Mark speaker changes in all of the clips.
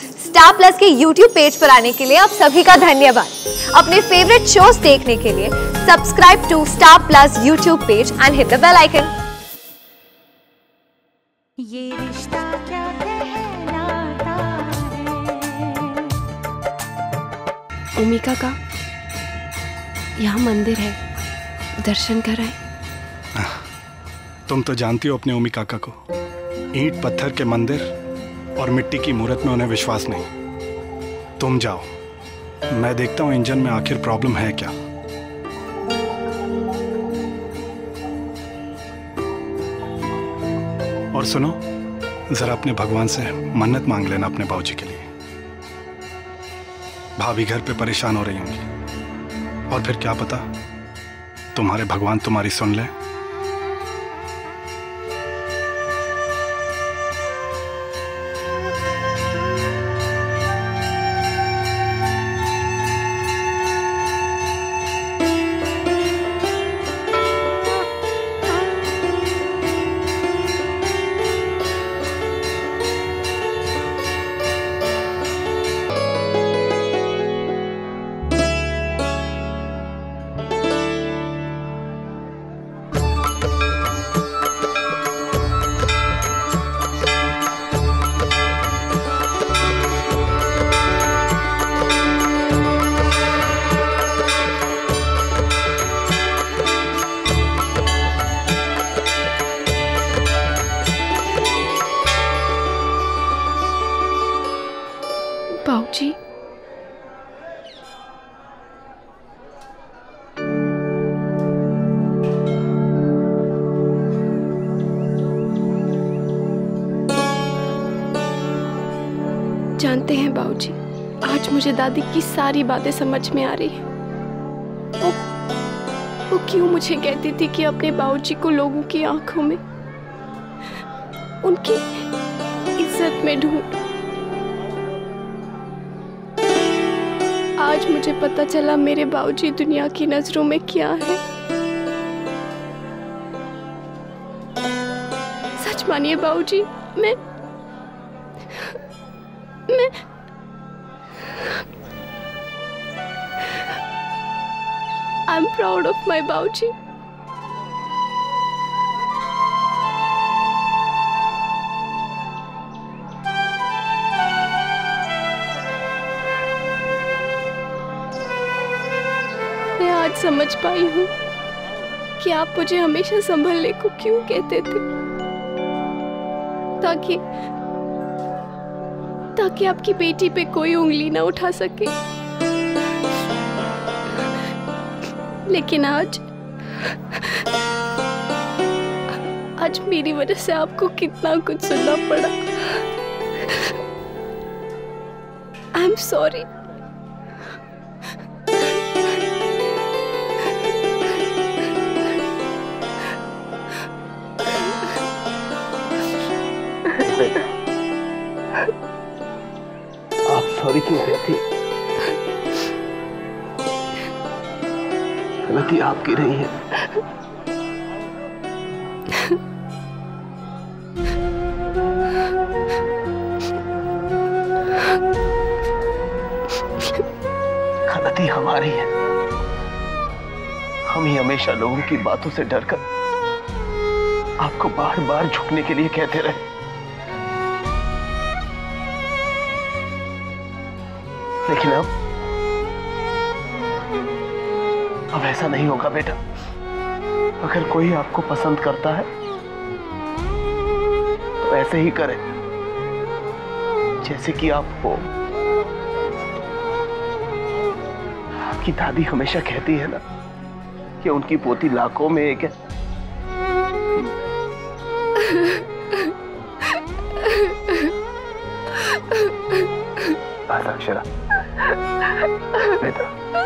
Speaker 1: Star Plus के YouTube page पर आने के लिए आप सभी का धन्यवाद। अपने फेवरेट शोज देखने के लिए subscribe to Star Plus YouTube page and hit the bell icon.
Speaker 2: ये रिश्ता क्या कहलाता है।
Speaker 3: ओमिका का यहाँ मंदिर है, दर्शन कराए।
Speaker 4: तुम तो जानती हो अपने ओमी काका को, ईंट पत्थर के मंदिर और मिट्टी की मूर्त में उन्हें विश्वास नहीं। तुम जाओ, मैं देखता हूँ इंजन में आखिर प्रॉब्लम है क्या। और सुनो, जरा अपने भगवान से मन्नत मांग लेना अपने बाबूजी के लिए। भाभी घर पे परेशान हो रही होंगी, और फिर क्या पता तुम्हारे भगवान तुम्हारी सुन ले।
Speaker 3: बाबूजी, जानते हैं बाबूजी, आज मुझे दादी की सारी बातें समझ में आ रही है। वो क्यों मुझे कहती थी कि अपने बाबूजी को लोगों की आंखों में उनकी इज्जत में ढूंढ। आज मुझे पता चला मेरे बाबूजी दुनिया की नजरों में क्या है। सच मानिए बाबूजी, मैं I'm proud of my बाबूजी। मैं आज समझ पाई हूँ कि आप मुझे हमेशा संभलने को क्यों कहते थे, ताकि आपकी बेटी पे कोई उंगली ना उठा सके। लेकिन आज मेरी वजह से आपको कितना कुछ सुनना पड़ा। I am sorry.
Speaker 5: आप सॉरी क्यों कहती? गलती आपकी नहीं है। गलती हमारी है। हम ही हमेशा लोगों की बातों से डरकर आपको बार बार झुकने के लिए कहते रहे। लेकिन अब ऐसा नहीं होगा बेटा। अगर कोई आपको पसंद करता है तो ऐसे ही करे जैसे कि आपको आपकी दादी हमेशा कहती है ना कि उनकी पोती लाखों में एक है। बस अक्षरा बेटा,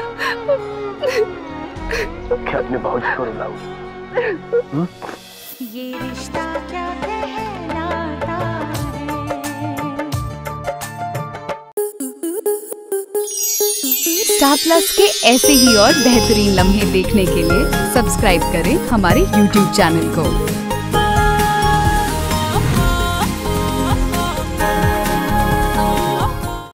Speaker 5: क्या अपने बाबूजी को रुलाऊं?
Speaker 2: ये रिश्ता क्या कहलाता है।
Speaker 6: स्टार प्लस के ऐसे ही और बेहतरीन लम्हे देखने के लिए सब्सक्राइब करें हमारे YouTube चैनल को।